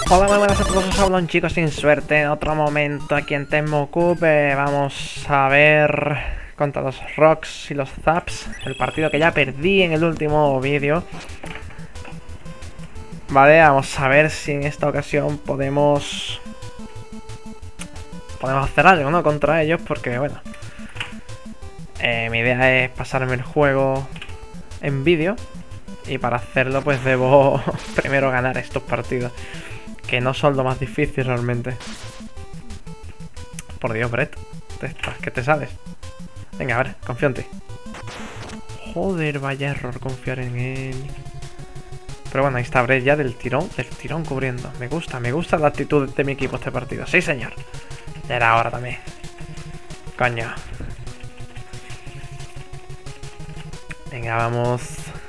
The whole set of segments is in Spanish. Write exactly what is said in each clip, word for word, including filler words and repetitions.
Hola, muy buenas a todos, os habla un chico sin suerte. En otro momento aquí en Temmukub eh, vamos a ver contra los Rocks y los Zaps, el partido que ya perdí en el último vídeo. Vale, vamos a ver si en esta ocasión podemos podemos hacer algo, ¿no? Contra ellos, porque bueno, eh, mi idea es pasarme el juego en vídeo. Y para hacerlo pues debo primero ganar estos partidos, que no son lo más difícil realmente. Por Dios, Brett, te estás, que te sabes. Venga, a ver, confío en ti. Joder, vaya error confiar en él. Pero bueno, ahí está Brett ya del tirón, del tirón cubriendo. Me gusta, me gusta la actitud de mi equipo este partido. Sí, señor. Ya era hora también. Coño. Venga, vamos.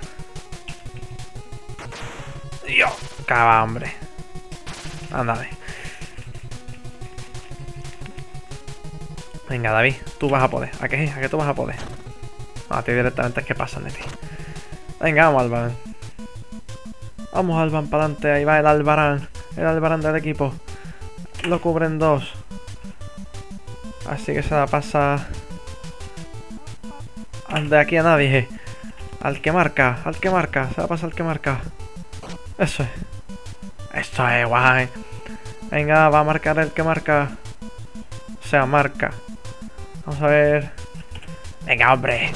Dios, cava, hombre. Ándale. Venga, David, tú vas a poder. ¿A qué? ¿A qué tú vas a poder? A ti directamente es que pasan de ti. Venga, vamos, Albarán. Vamos, Alban, para adelante. Ahí va el Albarán. El Albarán del equipo. Lo cubren dos. Así que se la pasa al de aquí a nadie. Al que marca, al que marca. Se la pasa al que marca. Eso es. Esto es guay. Venga, va a marcar el que marca. O sea, marca. Vamos a ver. Venga, hombre.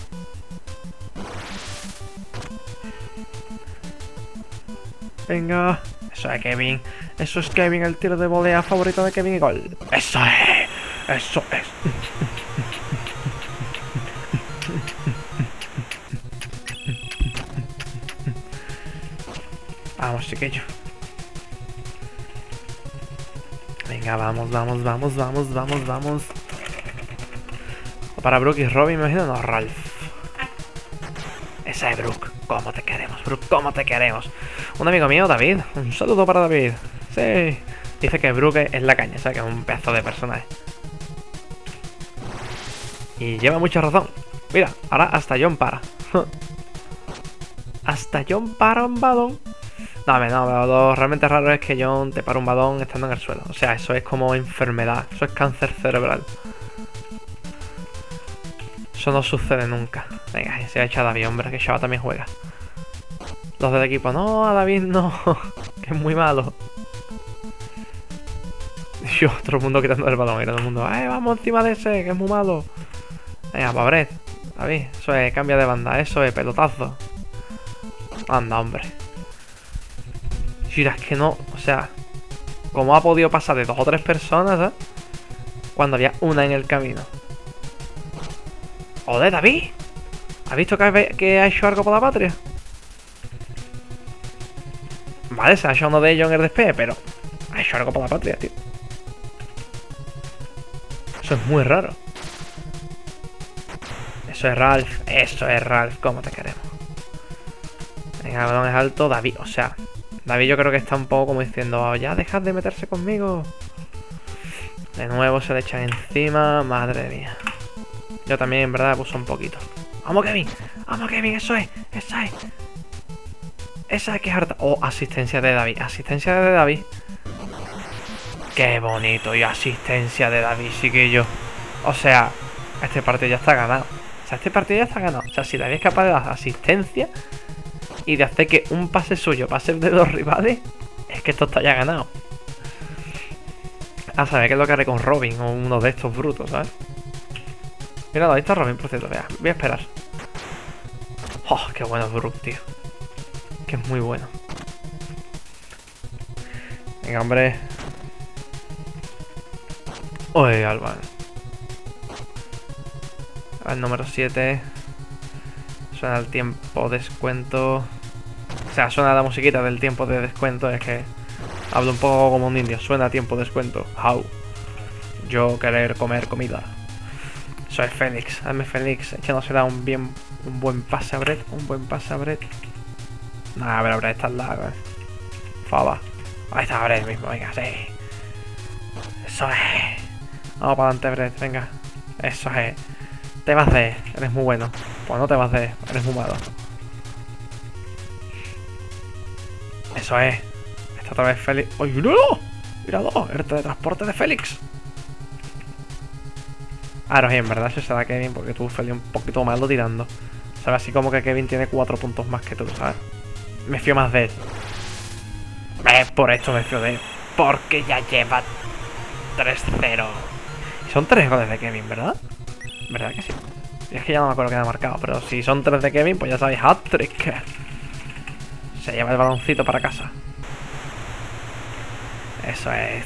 Venga. Eso es Kevin. Eso es Kevin, el tiro de volea favorito de Kevin y gol. Eso es. Eso es. Vamos, chiquillo. Venga, vamos, vamos, vamos, vamos, vamos, vamos. Para Brook y Robin, me imagino. No, Ralph. Esa es Brook. ¿Cómo te queremos, Brook? ¿Cómo te queremos? Un amigo mío, David. Un saludo para David. Sí. Dice que Brook es la caña, ¿sabes? Que es un pedazo de personaje. Y lleva mucha razón. Mira, ahora hasta John para. Hasta John para un balón. No, no, lo realmente raro es que John te para un balón estando en el suelo. O sea, eso es como enfermedad. Eso es cáncer cerebral. Eso no sucede nunca. Venga, se ha hecho a David, hombre, que Chava también juega. Los del equipo, no, a David no. Que es muy malo. Dios, todo el mundo quitando el balón. Y todo el mundo, ¡eh, vamos encima de ese, que es muy malo! Venga, Pabret, David, eso es, cambia de banda. Eso es, pelotazo. Anda, hombre. Mira, es que no, o sea, ¿cómo ha podido pasar de dos o tres personas, eh? Cuando había una en el camino? Joder, David. ¿Has visto que ha, que ha hecho algo por la patria? Vale, se ha hecho uno de ellos en el despegue, pero ha hecho algo por la patria, tío. Eso es muy raro. Eso es Ralph, eso es Ralph, ¿cómo te queremos? Venga, el balón es alto, David, o sea... David yo creo que está un poco como diciendo, oh, ya dejad de meterse conmigo. De nuevo se le echan encima. Madre mía. Yo también en verdad puse un poquito. ¡Vamos, Kevin! ¡Vamos, Kevin! ¡Eso es! ¡Esa es! ¡Esa es que es harta! ¡Oh! Asistencia de David. Asistencia de David. ¡Qué bonito! Y asistencia de David, chiquillo. O sea, este partido ya está ganado. O sea, este partido ya está ganado. O sea, si David es capaz de dar asistencia y de hacer que un pase suyo pase de dos rivales, es que esto está ya ganado. A saber qué es lo que haré con Robin o uno de estos brutos, ¿sabes? Mira, ahí está Robin, por cierto. Vea, voy a esperar. ¡Oh, qué bueno es Brook, tío! Que es muy bueno. Venga, hombre. Uy, Alban. Al número siete. Suena el tiempo descuento. O sea, suena la musiquita del tiempo de descuento. Es que hablo un poco como un indio. Suena tiempo descuento. How. Yo querer comer comida. Soy Fénix. Hazme Fénix. Echándose da un bien. Un buen pase a Brett. Un buen pase a Brett. Nah, pero Brett está al lado, eh. Fava. Ahí está Brett mismo. Venga, sí. Eso es. Vamos para adelante, Brett. Venga. Eso es. Te vas de. Eres muy bueno. Pues no te vas de. Eres muy malo. Eso es. Está otra vez Félix. ¡Ay, no! ¡Míralo! El teletransporte de Félix. Ahora bien, en verdad eso se da Kevin porque tú, Félix, un poquito malo tirando. ¿Sabes? Así como que Kevin tiene cuatro puntos más que tú, ¿sabes? Me fío más de él. Eh, por esto me fío de él. Porque ya lleva tres cero. Son tres goles de Kevin, ¿verdad? ¿Verdad que sí? Es que ya no me acuerdo que ha marcado, pero si son tres de Kevin, pues ya sabéis, hat-trick. Se lleva el baloncito para casa. Eso es.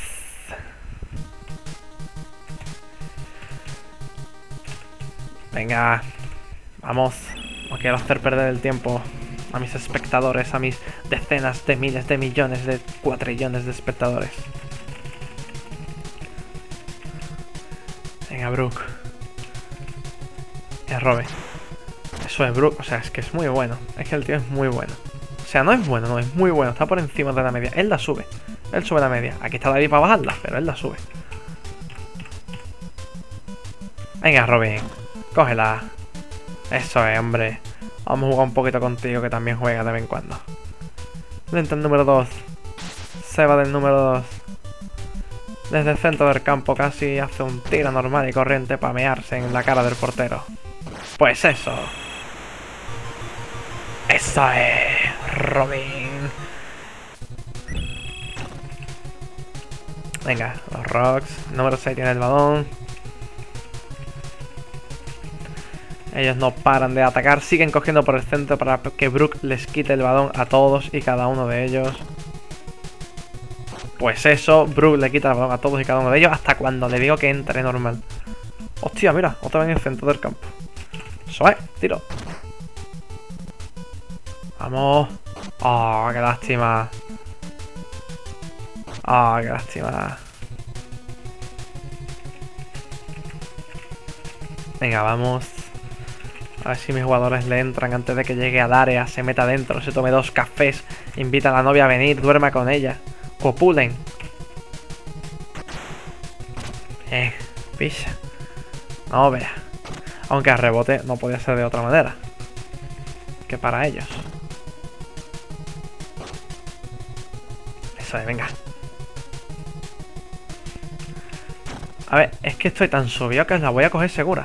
Venga. Vamos. No quiero hacer perder el tiempo a mis espectadores, a mis decenas de miles de millones de cuatrillones de espectadores. Venga, Brook. Es Robe. Eso es Brook. O sea, es que es muy bueno. Es que el tío es muy bueno. O sea, no es bueno, no, es muy bueno. Está por encima de la media. Él la sube. Él sube la media. Aquí está David para bajarla, pero él la sube. Venga, Robin. Cógela. Eso es, hombre. Vamos a jugar un poquito contigo, que también juega de vez en cuando. Lenta el número dos. Se va del número dos. Desde el centro del campo casi hace un tiro normal y corriente para mearse en la cara del portero. Pues eso. Eso es, Robin. Venga, los Rocks. Número seis tiene el balón. Ellos no paran de atacar. Siguen cogiendo por el centro para que Brook les quite el balón a todos y cada uno de ellos. Pues eso, Brook le quita el balón a todos y cada uno de ellos hasta cuando le digo que entre normal. Hostia, mira, otra vez en el centro del campo. Eso es, tiro. Vamos. Oh, qué lástima. Oh, qué lástima. Venga, vamos. A ver si mis jugadores le entran antes de que llegue al área, se meta adentro, se tome dos cafés, invita a la novia a venir, duerma con ella. Copulen. Eh, picha. No vea. Aunque a rebote no podía ser de otra manera que para ellos. Eso es, venga. A ver, es que estoy tan subido que la voy a coger segura.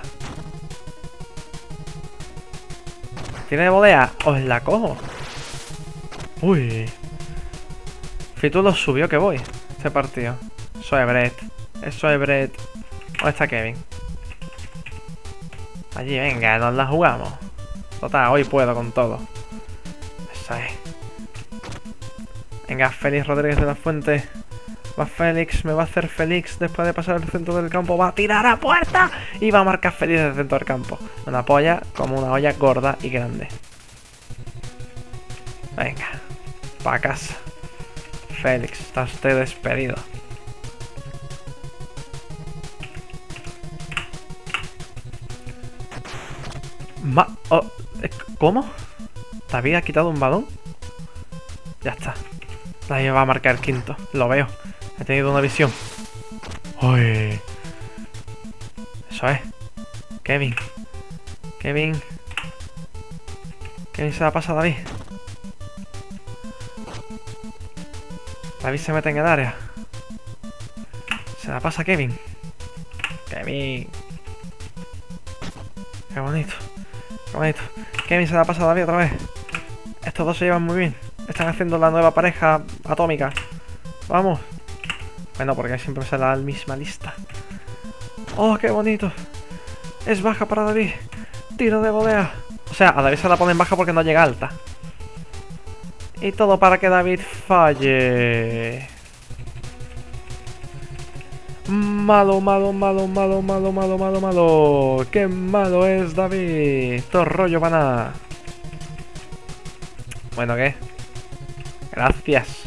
¿Tiene de volea? Os la cojo. Uy. Fíjate lo subió que voy este partido. Eso es Brett. Eso es Brett. ¿Dónde está Kevin? Allí, venga, nos la jugamos. Total, hoy puedo con todo. Eso es. Venga, Félix Rodríguez de la Fuente. Va Félix, me va a hacer Félix después de pasar el centro del campo. Va a tirar a puerta y va a marcar Félix desde el centro del campo. Una polla como una olla gorda y grande. Venga, para casa. Félix, está usted despedido. Ma oh, ¿Cómo? ¿David ha quitado un balón? Ya está. David va a marcar el quinto. Lo veo. He tenido una visión. Uy. Eso es. Kevin. Kevin. Kevin se la pasa a David. David se mete en el área. Se la pasa a Kevin. Kevin. Qué bonito. Qué bonito. Kevin se la pasa a David otra vez. Estos dos se llevan muy bien. Están haciendo la nueva pareja atómica. Vamos. Bueno, porque siempre se da la misma lista. Oh, qué bonito. Es baja para David. Tiro de volea. O sea, a David se la ponen baja porque no llega alta. Y todo para que David falle. Malo, malo, malo, malo, malo, malo, malo, malo. Qué malo es David. Todo rollo para nada. Bueno, ¿qué? Gracias.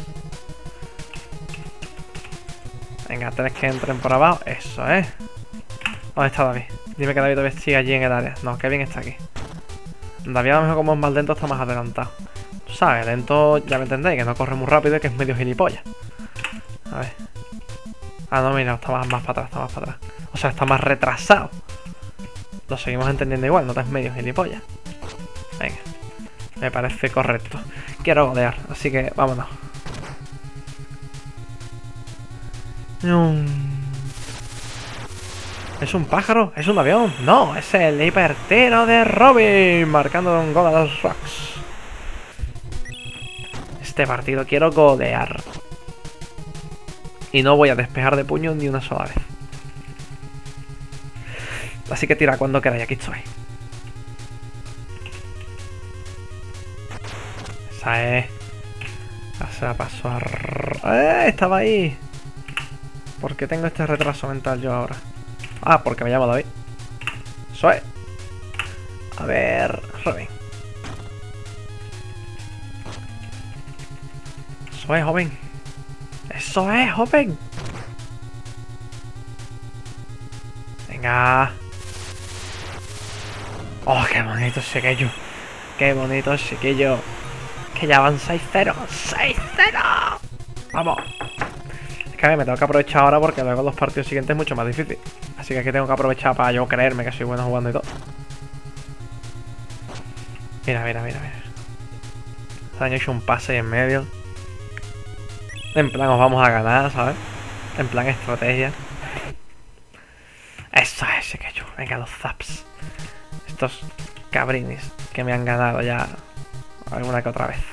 Venga, tres que entren por abajo. Eso, ¿eh? ¿Dónde está David? Dime que David todavía sigue allí en el área. No, Kevin está aquí. David a lo mejor como es más lento está más adelantado. Tú sabes, lento, ya me entendéis, que no corre muy rápido y que es medio gilipollas. A ver. Ah, no, mira, está más, más para atrás, está más para atrás. O sea, está más retrasado. Lo seguimos entendiendo igual, no te es medio gilipollas. Venga. Me parece correcto. Quiero golear, así que vámonos. ¿Es un pájaro? ¿Es un avión? No, es el hipertiro de Robin, marcando un gol a los Rocks. Este partido quiero golear. Y no voy a despejar de puño ni una sola vez. Así que tira cuando queráis, aquí estoy. Esa es. Ya se la pasó a... ¡Eh! Estaba ahí. ¿Por qué tengo este retraso mental yo ahora? Ah, porque me llamo David. Eso es. A ver... Robin. Eso es, joven. Eso es, joven. Venga. Oh, qué bonito chiquillo. Qué bonito chiquillo. Que ya van seis cero. seis cero. Vamos. Es que a ver, me tengo que aprovechar ahora porque luego los partidos siguientes es mucho más difícil. Así que aquí tengo que aprovechar para yo creerme que soy bueno jugando y todo. Mira, mira, mira, mira. Se han hecho un pase en medio. En plan, os vamos a ganar, ¿sabes? En plan, estrategia. Eso es, chiquillo. Venga, los zaps. Estos cabrinis que me han ganado ya alguna que otra vez.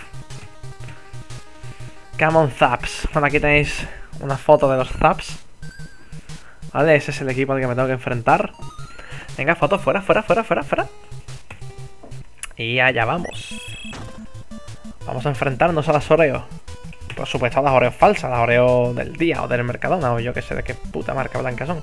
Come on, zaps. Bueno, aquí tenéis una foto de los zaps. Vale, ese es el equipo al que me tengo que enfrentar. Venga, foto, fuera, fuera, fuera, fuera, fuera. Y allá vamos. Vamos a enfrentarnos a las Oreo. Por supuesto a las Oreo falsas, las Oreo del día o del Mercadona, o yo que sé de qué puta marca blanca son.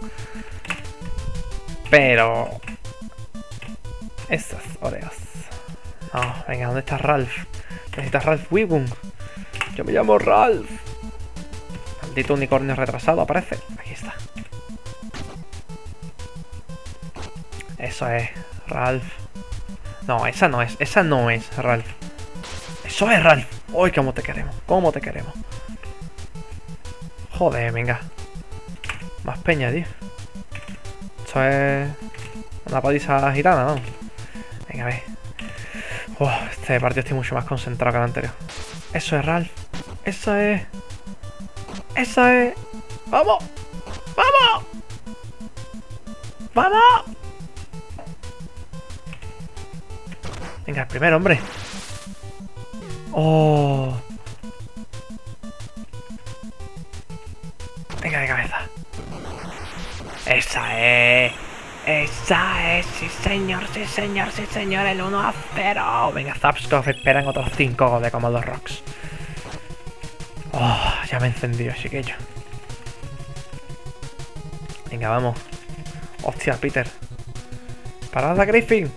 Pero... estas Oreos. No, venga, ¿dónde está Ralph? Necesitas Ralph Wiggum. Yo me llamo Ralph. Maldito unicornio retrasado, aparece. Aquí está. Eso es, Ralph. No, esa no es, esa no es Ralph. Eso es Ralph. Uy, cómo te queremos, cómo te queremos. Joder, venga. Más peña, tío. Esto es una paliza gitana, ¿no? Venga, a ver. Oh, este partido estoy mucho más concentrado que el anterior. Eso es Ralph. Eso es. Eso es. ¡Vamos! ¡Vamos! ¡Vamos! Venga, el primero, hombre. Oh. Venga, de cabeza. Esa es. Esa es. Sí, señor, sí, señor, sí, señor. El uno a cero. Venga, Zapskov, esperan otros cinco goles como los Rocks. Oh, ya me he encendido, chiquillo. Venga, vamos. Hostia, Peter. Parada, Griffin.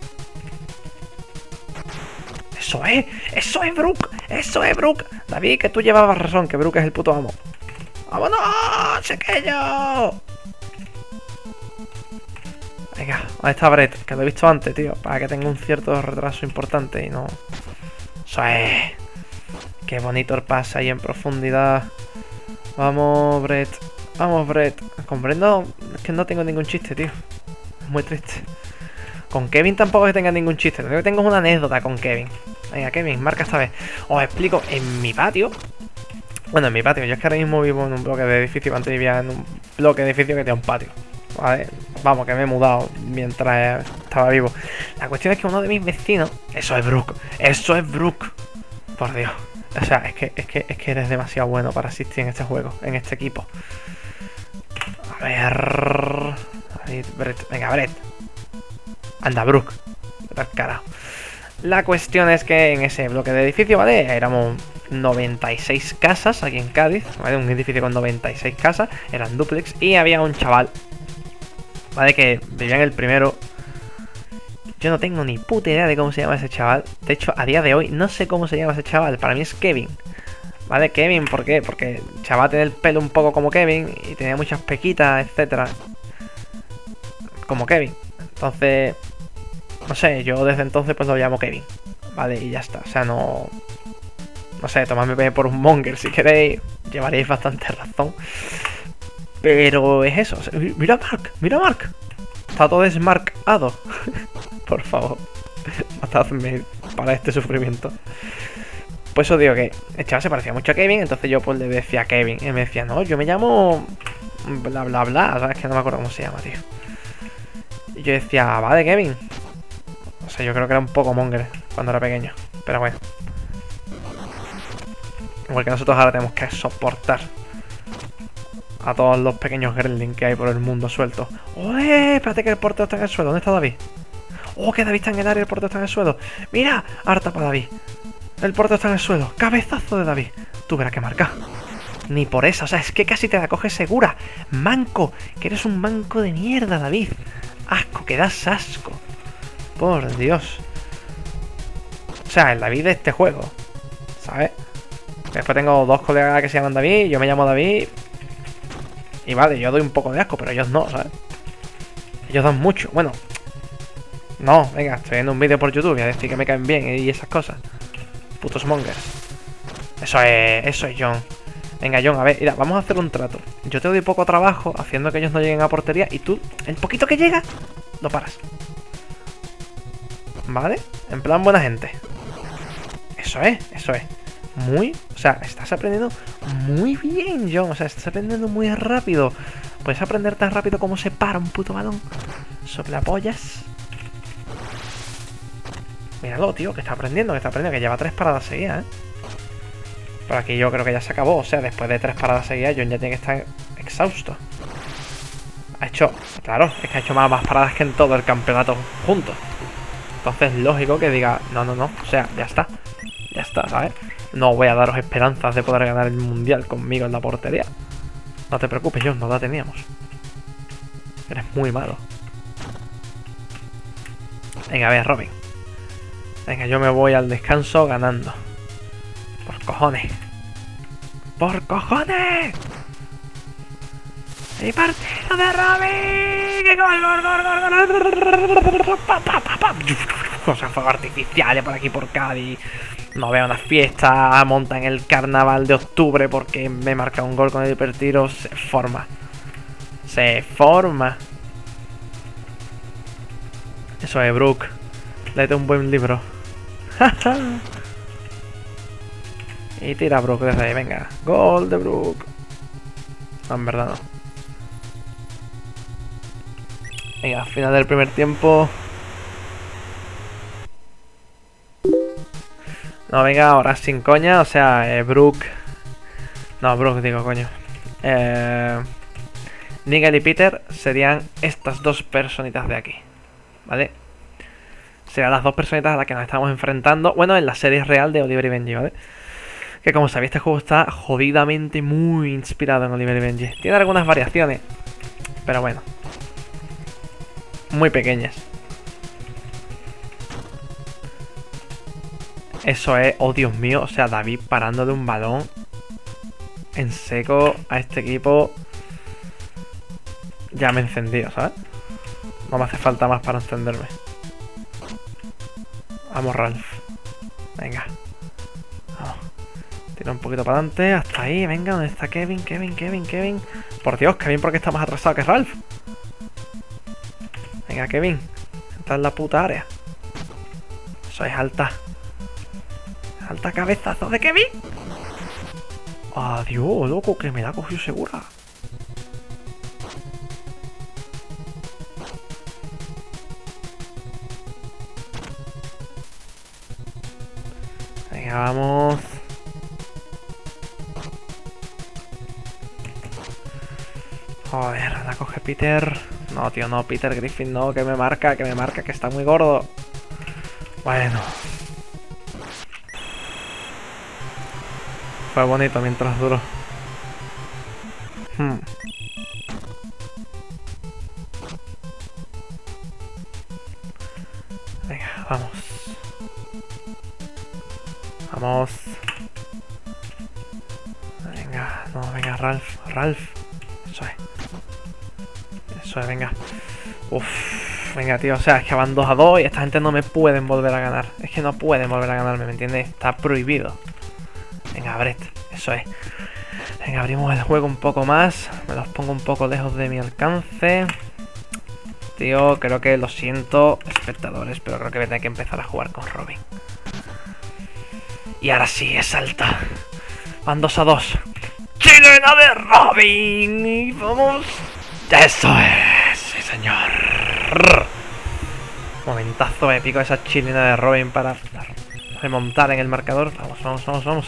Eso es, eso es Brook, eso es Brook. David, que tú llevabas razón, que Brook es el puto amo. ¡Vámonos, chiquillo! Venga, ¿dónde está Brett? Que lo he visto antes, tío. Para que tenga un cierto retraso importante y no... Eso es. Qué bonito el pase ahí en profundidad. Vamos, Brett. Vamos, Brett. Comprendo. Es que no tengo ningún chiste, tío. Es muy triste. Con Kevin tampoco es que tenga ningún chiste. Lo que tengo es una anécdota con Kevin. Venga, Kevin, marca esta vez. Os explico. En mi patio... Bueno, en mi patio. Yo es que ahora mismo vivo en un bloque de edificio. Antes vivía en un bloque de edificio que tenía un patio. Vale. Vamos, que me he mudado mientras estaba vivo. La cuestión es que uno de mis vecinos... Eso es Brook. Eso es Brook. Por Dios. O sea, es que, es que, es que eres demasiado bueno para asistir en este juego. En este equipo. A ver... Brett. Venga, Brett. Anda, Brook. Carajo. La cuestión es que en ese bloque de edificio, ¿vale? Éramos noventa y seis casas aquí en Cádiz, ¿vale? Un edificio con noventa y seis casas, eran dúplex. Y había un chaval, ¿vale? Que vivía en el primero. Yo no tengo ni puta idea de cómo se llama ese chaval. De hecho, a día de hoy no sé cómo se llama ese chaval. Para mí es Kevin. ¿Vale? Kevin, ¿por qué? Porque el chaval tenía el pelo un poco como Kevin y tenía muchas pequitas, etcétera. Como Kevin. Entonces... No sé, yo desde entonces pues lo llamo Kevin. Vale, y ya está. O sea, no... No sé, tomadme por un monger si queréis. Llevaréis bastante razón. Pero es eso. O sea, mira a Mark, mira a Mark. Está todo desmarcado. Por favor. Matadme para este sufrimiento. Pues os digo que el chaval se parecía mucho a Kevin, entonces yo pues le decía a Kevin. Y me decía, no, yo me llamo... Bla, bla, bla, ¿sabes? Que no me acuerdo cómo se llama, tío. Y yo decía, vale, Kevin. O sea, yo creo que era un poco monger cuando era pequeño. Pero bueno. Igual que nosotros ahora tenemos que soportar a todos los pequeños gremlins que hay por el mundo sueltos. ¡Oye! Espérate que el portero está en el suelo. ¿Dónde está David? ¡Oh, que David está en el área y el portero está en el suelo! ¡Mira! Harta para David. El portero está en el suelo. ¡Cabezazo de David! Tú verás que marca. Ni por eso. O sea, es que casi te la coges segura. ¡Manco! Que eres un manco de mierda, David. ¡Asco! Que das asco. Por Dios. O sea, el David de este juego. ¿Sabes? Después tengo dos colegas que se llaman David. Yo me llamo David. Y vale, yo doy un poco de asco, pero ellos no, ¿sabes? Ellos dan mucho. Bueno. No, venga, estoy viendo un vídeo por YouTube y a decir que me caen bien y esas cosas. Putos mongers. Eso es, eso es John. Venga, John, a ver, mira, vamos a hacer un trato. Yo te doy poco trabajo haciendo que ellos no lleguen a portería y tú, el poquito que llega, lo paras. ¿Vale? En plan buena gente. Eso es, eso es. Muy, o sea, estás aprendiendo muy bien, John. O sea, estás aprendiendo muy rápido. Puedes aprender tan rápido como se para un puto balón. Soplapollas. Míralo, tío, que está aprendiendo, que está aprendiendo, que lleva tres paradas seguidas, ¿eh? Por aquí yo creo que ya se acabó. O sea, después de tres paradas seguidas, John ya tiene que estar exhausto. Ha hecho, claro, es que ha hecho más, más paradas que en todo el campeonato juntos. Entonces, lógico que diga, no, no, no, o sea, ya está. Ya está, ¿sabes? No voy a daros esperanzas de poder ganar el mundial conmigo en la portería. No te preocupes, John, no la teníamos. Eres muy malo. Venga, a ver, Robin. Venga, yo me voy al descanso ganando. Por cojones. ¡Por cojones! ¡Y partido de Robin! ¡Qué gol, gol, gol, gol, gol! Cosas fuegos artificiales por aquí, por Cádiz. No veo una fiesta, monta en el carnaval de octubre porque me marca un gol con el hipertiro. Se forma. Se forma. Eso es, Brook. Léete un buen libro. Y tira Brook desde ahí, venga. Gol de Brook. No, en verdad no. Venga, final del primer tiempo. No, venga, ahora sin coña, o sea, eh, Brook. No, Brook digo, coño. Eh, Nigel y Peter serían estas dos personitas de aquí. ¿Vale? Serían las dos personitas a las que nos estamos enfrentando. Bueno, en la serie real de Oliver y Benji, ¿vale? Que como sabéis, este juego está jodidamente muy inspirado en Oliver y Benji. Tiene algunas variaciones, pero bueno, muy pequeñas. Eso es, oh Dios mío, o sea, David parándole un balón en seco a este equipo. Ya me he encendido, ¿sabes? No me hace falta más para encenderme. Vamos, Ralph. Venga. Vamos. Tira un poquito para adelante, hasta ahí, venga, ¿dónde está Kevin? Kevin, Kevin, Kevin. Por Dios, Kevin, ¿por qué está más atrasado que Ralph? Venga, Kevin. Está en la puta área. Eso es alta. Alta cabezazo de Kevin. Adiós, loco, que me la ha cogido segura. Venga, vamos. Joder, la coge Peter. No, tío, no, Peter Griffin, no, que me marca, que me marca, que está muy gordo. Bueno. Fue bonito mientras duró. Hmm. Venga, vamos. Vamos. Venga, no, venga, Ralph, Ralph. Eso es. Eso es, venga. Uff, venga, tío, o sea, es que van dos a dos y esta gente no me pueden volver a ganar. Es que no pueden volver a ganarme, ¿me entiendes? Está prohibido. Venga, Brett, eso es. Venga, abrimos el juego un poco más. Me los pongo un poco lejos de mi alcance. Tío, creo que lo siento, espectadores, pero creo que voy a tener que empezar a jugar con Robin. Y ahora sí, es alta. Van dos a dos. ¡Chilena de Robin! Y vamos. ¡Eso es! ¡Sí, señor! Momentazo épico esa chilena de Robin para remontar en el marcador. Vamos, vamos, vamos, vamos.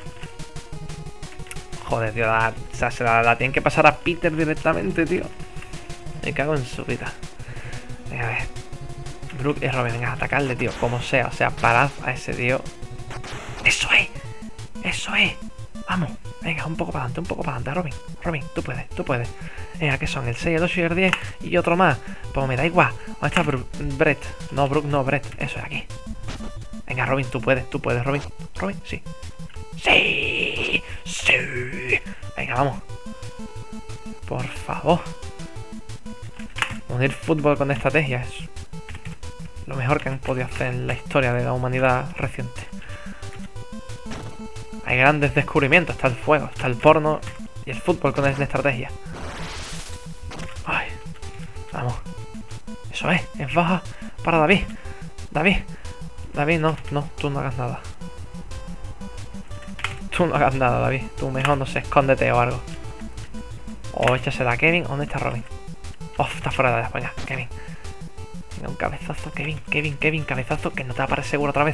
Joder, tío, la, o sea, se la, la tienen que pasar a Peter directamente, tío. Me cago en su vida. Venga, a ver. Brook y Robin, venga, atacarle, tío, como sea. O sea, parad a ese tío. ¡Eso es! ¡Eso es! Vamos, venga, un poco para adelante, un poco para adelante, Robin. Robin, tú puedes, tú puedes. Venga, ¿qué son? El seis, el ocho y el diez y otro más. Pues me da igual. ¿Dónde está Brook? Brett? No, Brook, no, Brett. Eso es aquí. Venga, Robin, tú puedes, tú puedes, Robin. Robin, sí. ¡Sí! ¡Sí! Venga, vamos. Por favor. Unir fútbol con estrategia es lo mejor que han podido hacer en la historia de la humanidad reciente. Hay grandes descubrimientos. Está el fuego, está el porno y el fútbol con la estrategia. Ay, vamos. Eso es, es baja para David. David, David, no, no, tú no hagas nada. Tú no hagas nada, David. Tú mejor, no sé, escóndete o algo. O échasela a Kevin. ¿Dónde está Robin? Oh, está fuera de la España. Kevin. Venga, un cabezazo, Kevin, Kevin, Kevin, cabezazo, que no te va a parar seguro otra vez.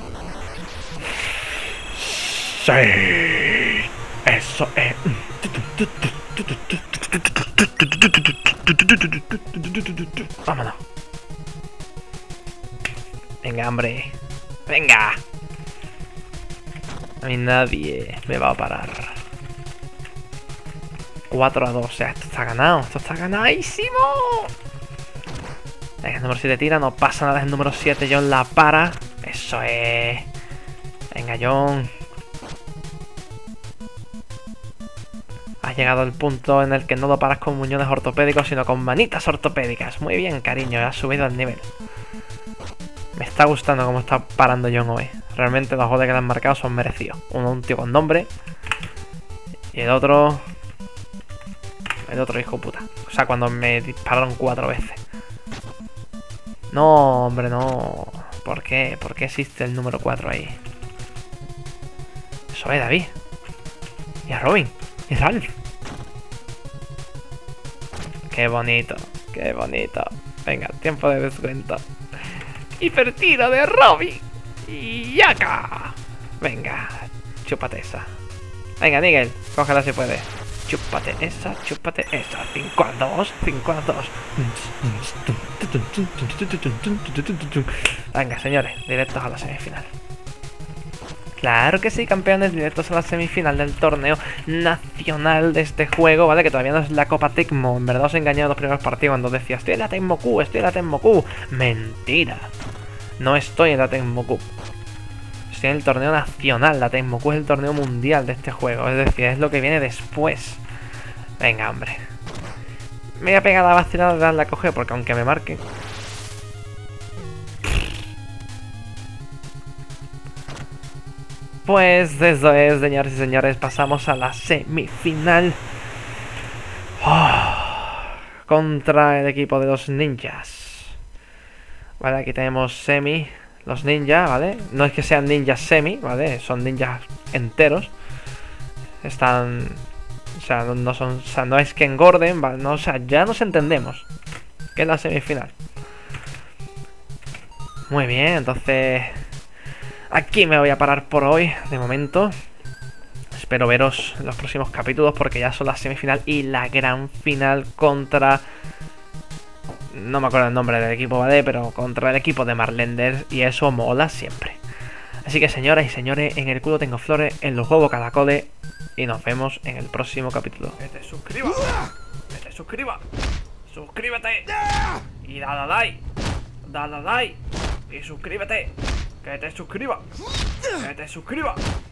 Sí. Eso es. Vámonos. Venga, hombre. Venga. A mí nadie me va a parar. cuatro a dos. O sea, esto está ganado. Esto está ganadísimo. Venga, el número siete tira. No pasa nada. El número siete. John la para. Eso es. Venga, John. Has llegado al punto en el que no lo paras con muñones ortopédicos, sino con manitas ortopédicas. Muy bien, cariño. Has subido el nivel. Me está gustando cómo está parando John hoy. Realmente los goles que le han marcado son merecidos. Uno un tío con nombre. Y el otro... El otro hijo puta. O sea, cuando me dispararon cuatro veces. No, hombre, no. ¿Por qué? ¿Por qué existe el número cuatro ahí? Eso es, David. Y a Robin. Y Ralph. Qué bonito. Qué bonito. Venga, tiempo de descuento. Hipertiro de Robin. Y acá. Venga, chúpate esa. Venga, Nigel, cógela si puedes. Chúpate esa, chúpate esa. cinco a dos, cinco a dos. Venga, señores, directos a la semifinal. Claro que sí, campeones, directos a la semifinal del torneo nacional de este juego, ¿vale? Que todavía no es la Copa Tecmo. En verdad os he engañado en los primeros partidos cuando decía estoy en la Tecmo-Q, estoy en la Tecmo-Q. Mentira. No estoy en la Tecmo-Q. Estoy en el torneo nacional. La Tecmo-Q es el torneo mundial de este juego. Es decir, es lo que viene después. Venga, hombre. Me voy a pegar la vacilada de darle a coger porque aunque me marque... Pues eso es, señores y señores. Pasamos a la semifinal. Oh, contra el equipo de los ninjas. Vale, aquí tenemos semi... Los ninjas, ¿vale? No es que sean ninjas semi, ¿vale? Son ninjas enteros. Están... O sea, no son... O sea, no es que engorden, ¿vale? No, o sea, ya nos entendemos. Que es la semifinal. Muy bien, entonces... Aquí me voy a parar por hoy, de momento. Espero veros en los próximos capítulos porque ya son la semifinal y la gran final contra... No me acuerdo el nombre del equipo, ¿vale? Pero contra el equipo de Marlenders y eso mola siempre. Así que señoras y señores, en el culo tengo flores, en los huevos caracoles y nos vemos en el próximo capítulo. Que te suscribas, que te suscribas, suscríbete y dale like, dale like y suscríbete, que te suscribas, que te suscribas.